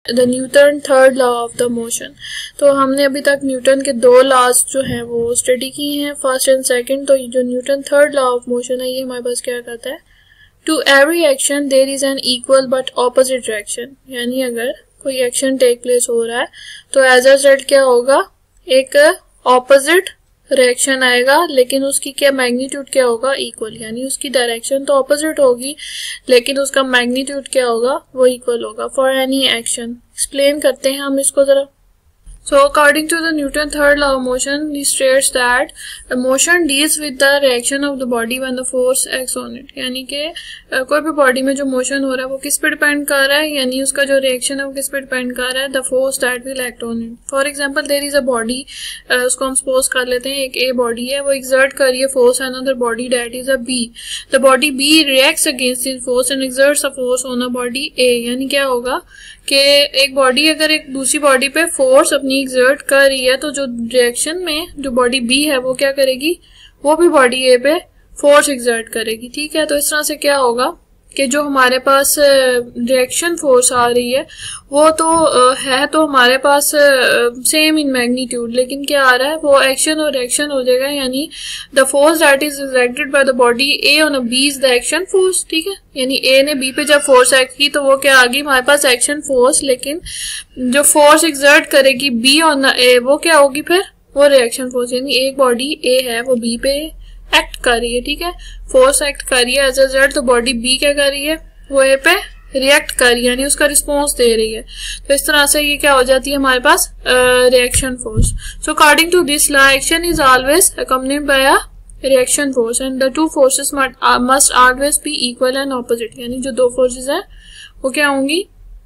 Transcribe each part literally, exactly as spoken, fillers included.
The Newton third law of the motion. तो हमने अभी तक न्यूटन के दो लॉज जो हैं वो स्टडी की हैं, फर्स्ट एंड सेकंड। तो जो Newton third law of motion है ये हमारे पास क्या कहता है, to every action there is an equal but opposite reaction. यानी अगर कोई एक्शन टेक प्लेस हो रहा है तो एज अ रिजल्ट क्या होगा, एक ऑपोजिट रिएक्शन आएगा, लेकिन उसकी क्या मैग्नीट्यूड क्या होगा, इक्वल। यानी उसकी डायरेक्शन तो ऑपोजिट होगी लेकिन उसका मैग्नीट्यूड क्या होगा, वो इक्वल होगा फॉर एनी एक्शन। एक्सप्लेन करते हैं हम इसको जरा। So according to the Newton third law of motion, he states that the motion deals with the reaction of the body when the force acts on it। यानी कि uh, कोई भी body में जो मोशन हो रहा है वो किस पे डिपेंड कर रहा है, यानी उसका जो रिएक्शन है वो किस पे डिपेंड कर रहा है, the force that will act on it। For example, there is a body, uh, उसको हम सपोज कर लेते हैं एक A बॉडी है, वो exert कर रही है force another body that is a B। The body B reacts against this force and exerts a force on a body A। यानी क्या होगा कि एक बॉडी अगर एक दूसरी बॉडी पे फोर्स अपनी एक्सर्ट कर रही है तो जो रिएक्शन में जो बॉडी बी है वो क्या करेगी, वो भी बॉडी ए पे फोर्स एक्सर्ट करेगी। ठीक है, तो इस तरह से क्या होगा कि जो हमारे पास रिएक्शन फोर्स आ रही है वो तो है तो हमारे पास सेम इन मैग्नीट्यूड, लेकिन क्या आ रहा है, वो एक्शन और रिएक्शन हो जाएगा। यानी the force that is acted by the body A on a B is the action force. ठीक है, यानी ए ने बी पे जब फोर्स एक्ट की तो वो क्या आ गई हमारे पास, एक्शन फोर्स। लेकिन जो फोर्स एक्सर्ट करेगी बी ऑन ए वो क्या होगी फिर, वो रिएक्शन फोर्स। यानी एक बॉडी ए है वो बी पे एक्ट कर रही है, ठीक है, फोर्स एक्ट कर रही है एज अ रिजल्ट, तो बॉडी बी क्या कर रही है, वो ए पे रिएक्ट कर रही है, यानी उसका रिस्पॉन्स दे रही है। तो इस तरह से ये क्या हो जाती है हमारे पास, reaction force. So according to this law action is always accompanied by a reaction force and the two forces must always be equal and opposite. यानी जो दो फोर्सेस हैं वो क्या होंगी,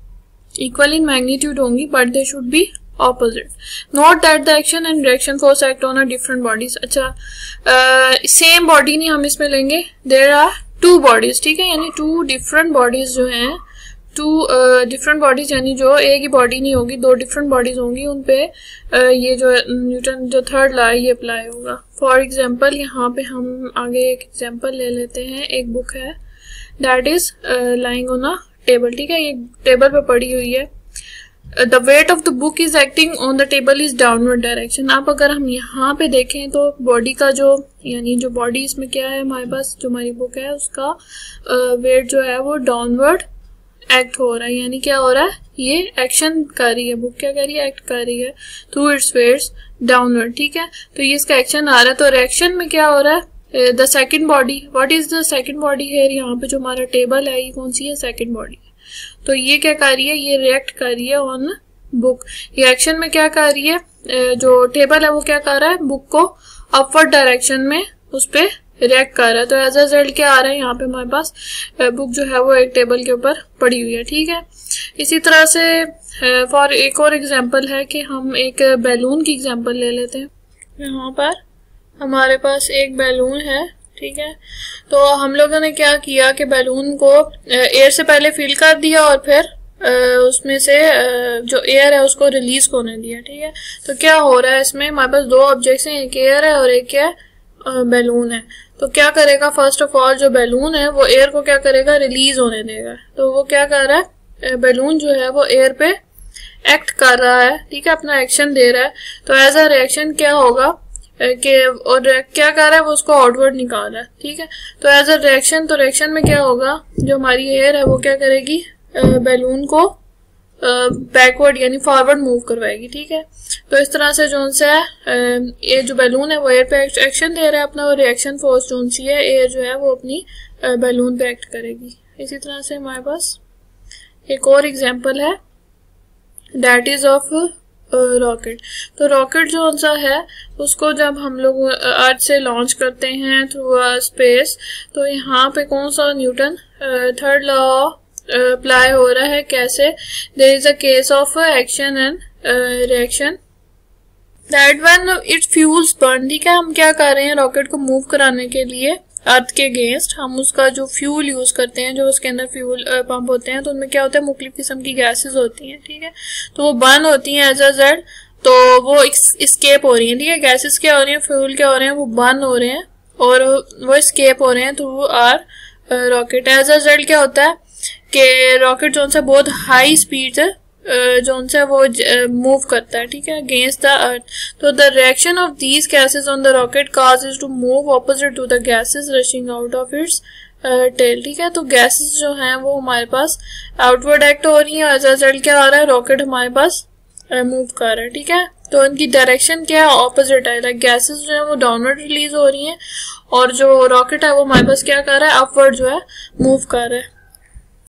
इक्वल इन मैग्नीट्यूड होंगी, but they should be opposite। Note that the action and reaction force act on a different bodies। अच्छा, same uh, body नहीं हम इसमें लेंगे, there are two bodies। ठीक है, यानी two different bodies जो हैं, टू डिफरेंट बॉडीज, यानी जो एक ही बॉडी नहीं होगी, दो डिफरेंट बॉडीज होंगी, उन पे uh, ये जो न्यूटन जो थर्ड लॉ ये अप्लाई होगा। फॉर एग्जांपल यहाँ पे हम आगे एक एग्जांपल ले लेते हैं। एक बुक है that is lying on a table. ठीक है, ये टेबल पे पड़ी हुई है। The weight of the book is acting on the table is downward direction. आप अगर हम यहाँ पे देखें तो बॉडी का जो, यानी जो बॉडी इसमें क्या है हमारे पास, जो हमारी बुक है उसका वेट uh, जो है वो डाउनवर्ड एक्ट हो रहा है। यानी क्या हो रहा है, ये एक्शन कर रही है, बुक क्या कर रही है, एक्ट कर रही है थ्रू इट्स वेट्स डाउनवर्ड। ठीक है, तो ये इसका एक्शन आ रहा है। तो रिएक्शन में क्या हो रहा है, the second body, what is the second body है, यहाँ पे जो हमारा टेबल है ये कौन सी है, सेकेंड बॉडी। तो ये क्या कर रही है, ये रिएक्ट कर रही है ऑन बुक। ये एक्शन में क्या कर रही है, जो टेबल है वो क्या कर रहा है, बुक को अपवर्ड डायरेक्शन में उस पे रिएक्ट कर रहा है। तो एज अ रिजल्ट क्या आ रहा है, यहाँ पे हमारे पास बुक जो है वो एक टेबल के ऊपर पड़ी हुई है। ठीक है, इसी तरह से फॉर एक और एग्जांपल है कि हम एक बैलून की एग्जांपल ले लेते हैं। यहाँ पर हमारे पास एक बैलून है। ठीक है, तो हम लोगों ने क्या किया कि बैलून को एयर से पहले फिल कर दिया और फिर उसमें से जो एयर है उसको रिलीज होने दिया। ठीक है, तो क्या हो रहा है इसमें, हमारे पास दो ऑब्जेक्ट्स हैं, एक एयर है और एक क्या है, बैलून है। तो क्या करेगा, फर्स्ट ऑफ ऑल जो बैलून है वो एयर को क्या करेगा, रिलीज होने देगा। तो वो क्या कर रहा है, बैलून जो है वो एयर पे एक्ट कर रहा है। ठीक है, अपना एक्शन दे रहा है। तो एज अ रिएक्शन क्या होगा कि, और क्या कर रहा है वो उसको आउटवर्ड निकाल रहा है। ठीक है, तो एज अ रिएक्शन, तो रिएक्शन में क्या होगा, जो हमारी एयर है वो क्या करेगी, बैलून को बैकवर्ड यानी फॉरवर्ड मूव करवाएगी। ठीक है, तो इस तरह से जो सा है ये जो बैलून है वो एयर पे एक्शन दे रहा है अपना, और रिएक्शन फोर्स जो सी है एयर जो है वो अपनी बैलून पे एक्ट करेगी। इसी तरह से हमारे पास एक और एग्जांपल है दैट इज ऑफ रॉकेट। तो रॉकेट जो सा है उसको जब हम लोग अर्थ से लॉन्च करते हैं थ्रू स्पेस, तो यहाँ पे कौन सा न्यूटन थर्ड लॉ अप्लाई हो रहा है, कैसे, there is a case of action and reaction that when it fuels burn. ठीक है, हम क्या कर रहे हैं, रॉकेट को मूव कराने के लिए अर्थ के अगेंस्ट हम उसका जो फ्यूल यूज करते हैं, जो उसके अंदर फ्यूल पंप होते हैं, तो उनमें क्या होता है, मुख्तलिफ किस्म की गैसेस होती हैं। ठीक है, तो वो बर्न होती हैं एज अ रिजल्ट, तो वो स्केप हो रही हैं। ठीक है, गैसेस क्या हो रही हैं, फ्यूल क्या हो रहे हैं, वो बर्न हो रहे हैं और वो स्केप हो रहे हैं through our rocket. As a result क्या होता है कि रॉकेट जो सा बहुत हाई स्पीड जो उनसे है वो मूव करता है, ठीक है, अगेंस्ट द अर्थ। तो the direction of these gases on the rocket causes to move opposite to the gases rushing out of its tail, ठीक है। तो गैसेस जो हैं वो हमारे पास आउटवर्ड एक्ट हो रही है, एज अ रिजल्ट क्या आ रहा है, रॉकेट हमारे पास मूव कर रहा है, ठीक है। तो इनकी डायरेक्शन क्या है, ऑपोजिट है, लाइक गैसेस जो है वो डाउनवर्ड रिलीज हो रही हैं और जो रॉकेट है वो हमारे पास क्या कर रहा है, अपवर्ड जो है मूव कर रहा है।